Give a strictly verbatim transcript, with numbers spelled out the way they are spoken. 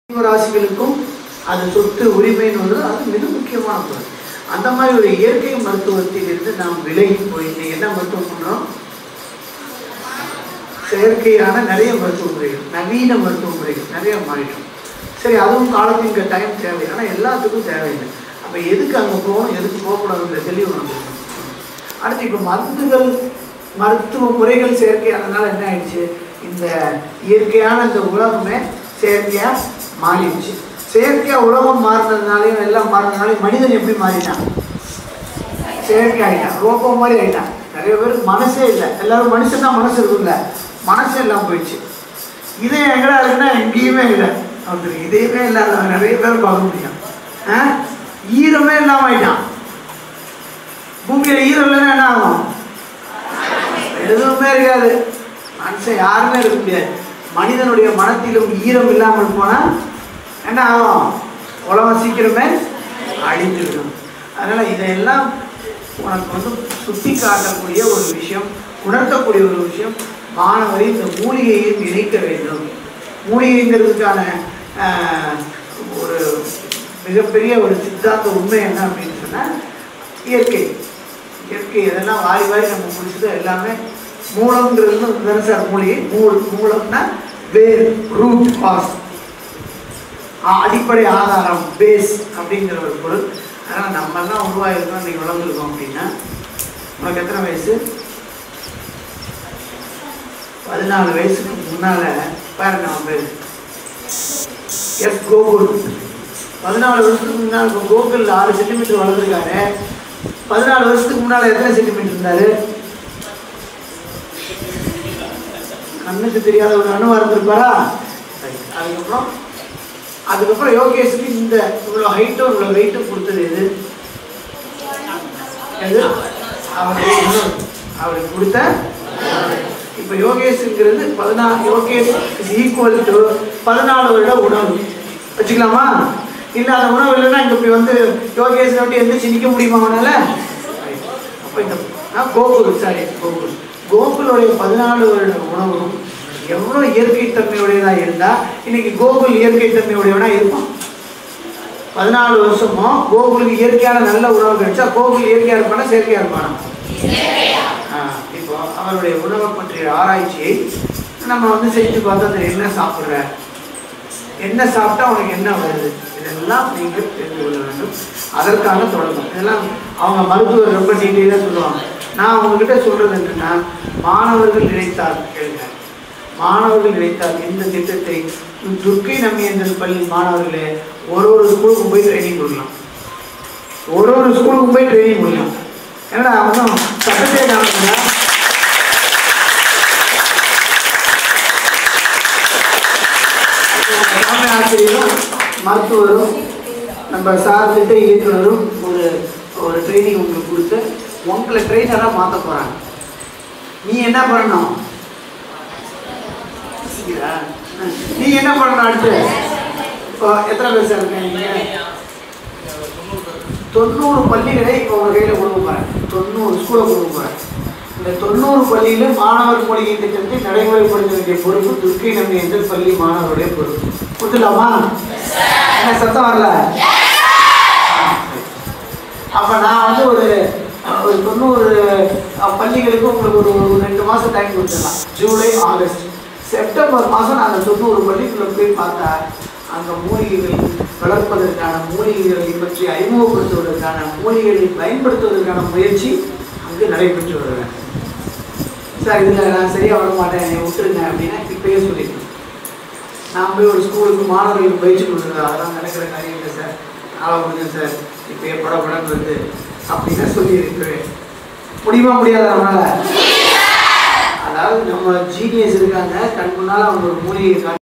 ஜீவராசிகளுக்கும் அது சொத்து உரிமைன்னு வந்து அது மிக முக்கியமான பொருள். அந்த மாதிரி ஒரு இயற்கை மருத்துவத்திலிருந்து நாம் விலகி போய் இன்னைக்கு என்ன மருத்துவம் பண்ணுறோம்? செயற்கையான நிறைய மருத்துவ முறைகள், நவீன மருத்துவ முறைகள் நிறைய மாறிட்டோம். சரி, அதுவும் காலத்துக்கு டைம் தேவை, ஆனால் எல்லாத்துக்கும் தேவையில்லை. அப்போ எதுக்கு அங்கே போகணும், எதுக்கு போகக்கூடாதுங்கிற தெளிவு நம்ம இருக்கணும். அடுத்து இப்போ மருந்துகள் மருத்துவ முறைகள் செயற்கையானதுனால என்ன ஆயிடுச்சு, இந்த இயற்கையான இந்த உலகமே செயற்கையாக மாறிடுச்சு. செயற்கையாக உலகம் மாறினதுனாலையும் எல்லாம் மாறினதுனாலையும் மனிதன் எப்படி மாறிட்டான்? செயற்கை ஆகிட்டான், ரோபோ மாதிரி ஆகிட்டான். நிறைய பேருக்கு மனசே இல்லை, எல்லாரும் மனுஷன் தான் மனசு இருக்குல்ல, மனசே எல்லாம் போயிடுச்சு. இதே எங்கடா இருக்குன்னா எங்கேயுமே இல்லை. அவங்களுக்கு இதையுமே இல்லாத நிறைய பேர் பார்க்க முடியும். ஈரமே இல்லாமல் ஆகிட்டான். பூமியில் ஈரம் இல்லைன்னா என்ன ஆகும்? எதுவுமே இருக்காது. மனுஷன் யாருமே இருக்க முடியாது. மனிதனுடைய மனத்திலும் ஈரம் இல்லாமல் போனால் என்ன ஆகும்? உலகம் சீக்கிரமே அழிந்துவிடும். அதனால் இதையெல்லாம் உனக்கு வந்து சுட்டி காட்டக்கூடிய ஒரு விஷயம், உணர்த்தக்கூடிய ஒரு விஷயம். மாணவரை இந்த மூலிகையையும் இணைக்க வேண்டும். மூலிகைங்கிறதுக்கான ஒரு மிகப்பெரிய ஒரு சித்தாந்த உண்மை என்ன அப்படின்னு சொன்னால், இயற்கை இயற்கை இதெல்லாம் வாரி வாரி நம்ம முடிச்சது எல்லாமே மூலம்ங்கிறது தானே சார் மூலிகை. மூல் மூலம்னா வேர், ரூட், காஸ், அடிப்படை ஆதாரம், பேஸ் அப்படிங்கிற ஒரு பொருள். அதனால் நம்மெல்லாம் உருவாகிருக்கோம், இன்றைக்கி வளர்ந்துருக்கோம். அப்படின்னா உனக்கு எத்தனை வயசு? பதினாலு வயசுக்கு முன்னால் பாருங்க, அவன் பேர் எஸ் கோகுல். பதினாலு வருஷத்துக்கு முன்னால் இப்போ கோகுல் ஆறு சென்டிமீட்டர் வளர்ந்துருக்காரு. பதினாலு வருஷத்துக்கு முன்னால் எத்தனை சென்டிமீட்டர் இருந்தார்? கண்ணுக்கு தெரியாத ஒரு அணுவா இருந்திருப்பாரா? அதுக்கப்புறம் அதுக்கப்புறம் யோகேஷுக்கு இந்த இவ்வளோ ஹைட்டும் இவ்வளோ வெயிட்டும் கொடுத்தது எது? எது? அவருடைய அவருக்கு கொடுத்த. இப்போ யோகேஷுங்கிறது பதினாலு, யோகேஷ் இஸ் ஈக்குவல் டு பதினாலு வருட உணவு வச்சுக்கலாமா? இல்லை அந்த உணவு இல்லைன்னா இங்கே இப்படி வந்து யோகேஷ் விட்டு எந்திரிச்சு நிற்க முடியுமா அவனால? அப்போ இந்த கோகுல் சாரி கோகுல் கோகுலுடைய பதினாலு வருட உணவும் எவ்வளோ இயற்கை தன்மையுடையதாக இருந்தால் இன்னைக்கு கோகுல் இயற்கை தன்மையுடையவனா இருப்பான். பதினாலு வருஷமும் கோகுலுக்கு இயற்கையான நல்ல உணவு கிடைச்சா கோகுல் இயற்கையாக இருப்பானா செயற்கையாக இருப்பானா? இப்போ அவருடைய உணவை பற்றிய ஆராய்ச்சியை நம்ம வந்து செஞ்சு பார்த்தா அந்த என்ன சாப்பிட்ற, என்ன சாப்பிட்டா உனக்கு என்ன வருது, இதெல்லாம் நீங்கள் தெரிந்து கொள்ள வேண்டும். அதற்கான தொடங்கும் இதெல்லாம் அவங்க மருத்துவர் ரொம்ப டீட்டெயிலாக சொல்லுவாங்க. நான் அவங்கக்கிட்ட சொல்கிறது என்னென்னா, மாணவர்கள் நினைத்தால் கேளுங்க, மாணவர்கள் நினைத்தால் இந்த திட்டத்தை துர்க்கை நம்பியந்தல் பள்ளி மாணவர்களே ஒரு ஒரு ஸ்கூலுக்கும் போய் ட்ரைனிங் கொடுக்கலாம். ஒரு ஒரு ஸ்கூலுக்கும் போய் ட்ரைனிங் கொடுக்கலாம். ஏன்னா அவனும் சட்டத்தை காணுங்க, தலைமை ஆசிரியரும் மருத்துவரும் நம்ம சார் திட்ட இயக்குனரும் ஒரு ஒரு ட்ரைனிங் உங்களுக்கு கொடுத்து உங்களை ட்ரெயினராக மாற்ற போகிறாங்க. நீ என்ன பண்ணணும்? நீ என்ன பண்ணணும்? அடுத்து இப்போ எத்தனை பேர் சார் இருக்கீங்க? தொண்ணூறு பள்ளிகளை இப்போ உங்கள் கையில் கொடுக்க போகிறேன். தொண்ணூறு ஸ்கூலை கொடுக்க போகிறேன். இந்த தொண்ணூறு பள்ளியிலும் மாணவர் மூலிகை திட்டத்தை நடைமுறைப்படுத்த வேண்டிய பொறுப்பு துர்க்கை நம்பியந்தல் பள்ளி மாணவருடைய பொறுப்பு. கொடுத்துடலாமா? என்ன சத்தம் வரல? அப்போ நான் வந்து ஒரு ஒரு தொண்ணூறு பள்ளிகளுக்கு உங்களுக்கு ஒரு ஒரு ரெண்டு மாதம் டைம் கொடுத்துடலாம். ஜூலை, ஆகஸ்ட், செப்டம்பர் மாதம் நாங்கள் தொண்ணூறு பள்ளிக்குள்ளே போய் பார்த்தா அங்கே மூலிகைகள் வளர்ப்பதற்கான, மூலிகைகளை பற்றி அறிமுகப்படுத்துவதற்கான, மூலிகைகளை பயன்படுத்துவதற்கான முயற்சி அங்கு நடைபெற்று வருவேன். சார் இதில் நான் சரியாக வர மாட்டேன், என்னை விட்டுருங்க அப்படின்னா இப்பயே சொல்லிடுவேன். நான் போய் ஒரு ஸ்கூலுக்கு மாணவர்களுக்கு பயிற்சி கொடுக்குறது அதெல்லாம் நடக்கிற காரியம் இல்லை சார், நாளை முடிஞ்சேன் சார், இப்பயே பட படம் வருது அப்படின்னா சொல்லி இருக்கிறேன். முடியுமா முடியாத நம்மளால? அதாவது நம்ம ஜீனியஸ் இருக்காங்க, கண் முன்னால் அவங்க ஒரு மூலிகை